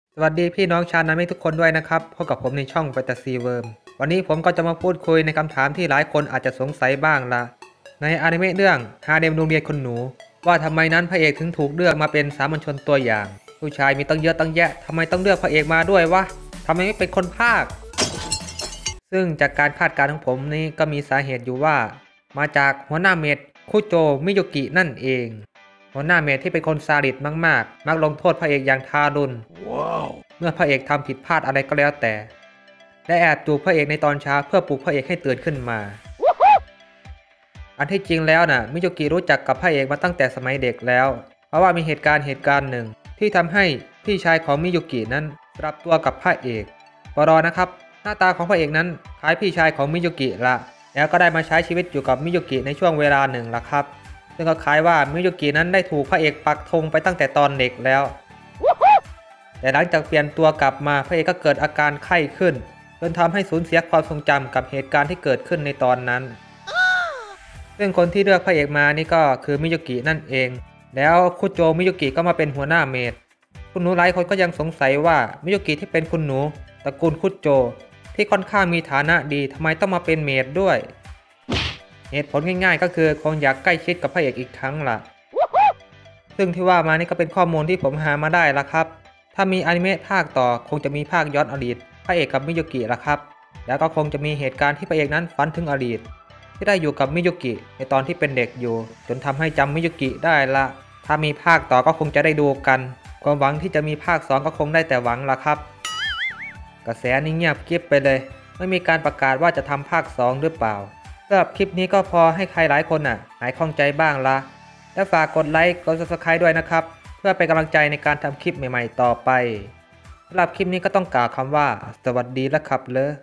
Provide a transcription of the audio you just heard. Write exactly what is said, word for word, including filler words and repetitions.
สวัสดีพี่น้องชาวนามิทุกคนด้วยนะครับพบกับผมในช่องแฟนตาซีเวิร์มวันนี้ผมก็จะมาพูดคุยในคำถามที่หลายคนอาจจะสงสัยบ้างละในอนิเมะเรื่องฮาเร็มโรงเรียนคนหนูว่าทำไมนั้นพระเอกถึงถูกเลือกมาเป็นสามัญชนตัวอย่างผู้ชายมีตั้งเยอะตั้งแยะทำไมต้องเลือกพระเอกมาด้วยวะทำไมไม่เป็นคนภาคซึ่งจากการคาดการณ์ของผมนี้ก็มีสาเหตุอยู่ว่ามาจากหัวหน้าเมดคุโจมิโยกินั่นเองหัวหน้าเมดที่เป็นคนซาดิสมากๆมักลงโทษพระเอกอย่างทารุณ wow. เมื่อพระเอกทำผิดพลาดอะไรก็แล้วแต่และแอบจูบพระเอกในตอนเช้าเพื่อปลุกพระเอกให้ตื่นขึ้นมา อันที่จริงแล้วนะ่ะมิโยกิรู้จักกับพระเอกมาตั้งแต่สมัยเด็กแล้วเพราะว่ามีเหตุการณ์เหตุการณ์หนึ่งที่ทำให้พี่ชายของมิโยกินั้นปรับตัวกับพระเอกปรอนะครับหน้าตาของพระเอกนั้นคล้ายพี่ชายของมิโยกิละแล้วก็ได้มาใช้ชีวิตอยู่กับมิโยกิในช่วงเวลาหนึ่งละครับซึ่งก็คล้ายว่ามิโยกินั้นได้ถูกพระเอกปักธงไปตั้งแต่ตอนเด็กแล้วแต่หลังจากเปลี่ยนตัวกลับมาพระเอกก็เกิดอาการไข้ขึ้นจนทำให้สูญเสียความทรงจำกับเหตุการณ์ที่เกิดขึ้นในตอนนั้นซึ่งคนที่เลือกพระเอกมานี่ก็คือมิโยกินั่นเองแล้วคุโจมิโยกิก็มาเป็นหัวหน้าเมดคุณหนูหลายคนก็ยังสงสัยว่ามิโยกิที่เป็นคุณหนูตระกูลคุโจที่ค่อนข้างมีฐานะดีทำไมต้องมาเป็นเมดด้วยเหตุผลง่ายๆก็คือคงอยากใกล้ชิดกับพระเอกอีกครั้งล่ะซึ่งที่ว่ามานี่ก็เป็นข้อมูลที่ผมหามาได้ละครับถ้ามีอนิเมะภาคต่อคงจะมีภาคย้อนอดีตพระเอกกับมิโยกิละครับแล้วก็คงจะมีเหตุการณ์ที่พระเอกนั้นฝันถึงอดีตที่ได้อยู่กับมิโยกิในตอนที่เป็นเด็กอยู่จนทำให้จำมิโยกิได้ละถ้ามีภาคต่อก็คงจะได้ดูกันความหวังที่จะมีภาคสองก็คงได้แต่หวังละครับกระแสนี่เงียบกริบไปเลยไม่มีการประกาศว่าจะทำภาคสองหรือเปล่าสำหรับคลิปนี้ก็พอให้ใครหลายคนน่ะหายข้องใจบ้างละและฝากกดไลค์กด ซับสไครบ์ ด้วยนะครับเพื่อเป็นกำลังใจในการทำคลิปใหม่ๆต่อไปสำหรับคลิปนี้ก็ต้องกล่าวคำว่าสวัสดีและครับเลย